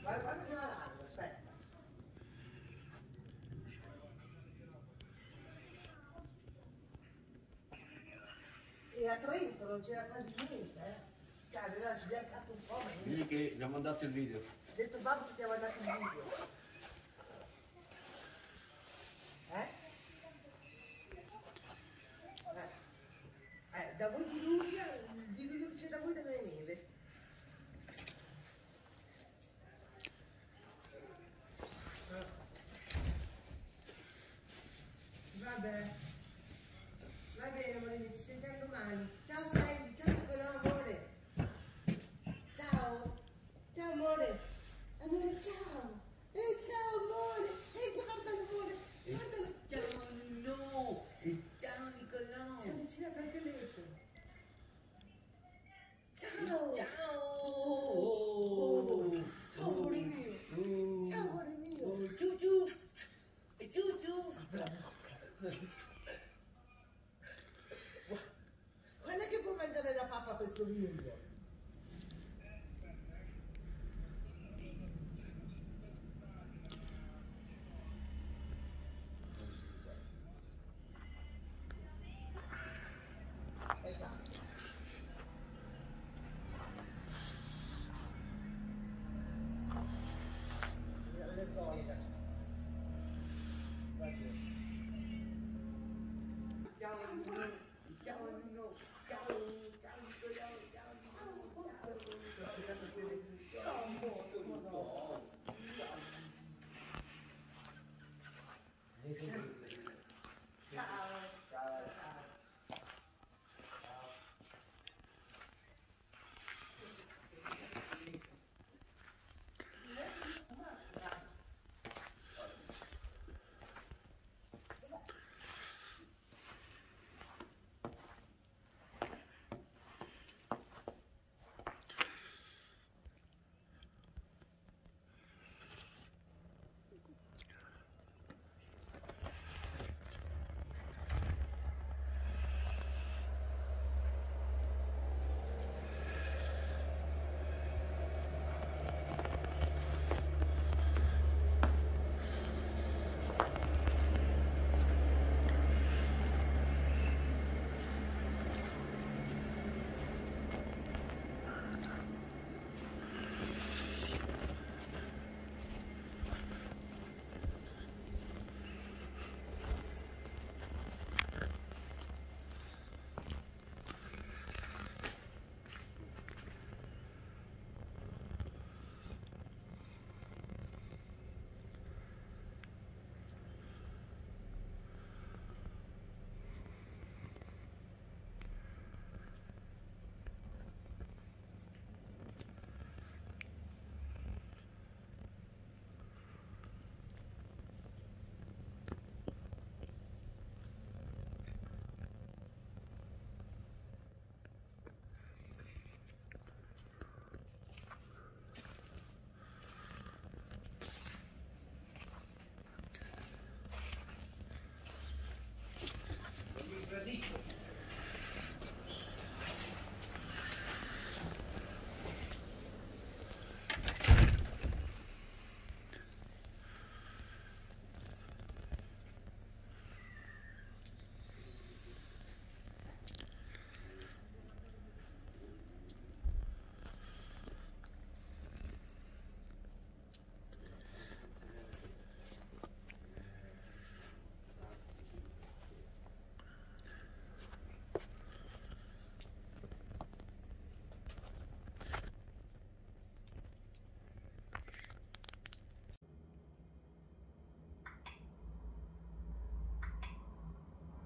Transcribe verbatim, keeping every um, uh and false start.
Guarda, guarda che va largo, aspetta. E a Trento non c'era quasi niente, eh. Cioè, aveva sbiancato un po'. Digli che gli ha mandato il video. Ha detto babbo che ti ha mandato il video. Eh? Eh, eh da voi di luglio, il di luglio che c'è da voi non è neve. Vabbè. Va bene amore, ci sentiamo domani. Ciao Sandy, ciao Nicolò amore. Ciao. Ciao amore. Amore ciao. E eh, ciao amore. E eh, guardalo amore. Guardalo. Ciao no. E ciao Nicolò. Si è avvicinato al telefono. Ciao. Ciao. Oh. Ciao amore mio. Oh. Ciao amore mio. Oh. Ciu ciu. E ciu ciu. Quando è che può mangiare la pappa questo bimbo? Esatto. L'allergonica. Va bene.